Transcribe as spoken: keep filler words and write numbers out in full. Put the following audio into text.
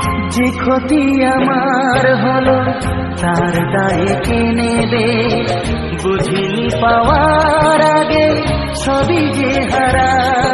যে ক্ষতি আমার হলো তার দায়ে কে নেবে, বুঝিনি পাওয়ার আগে সবই যে হারা।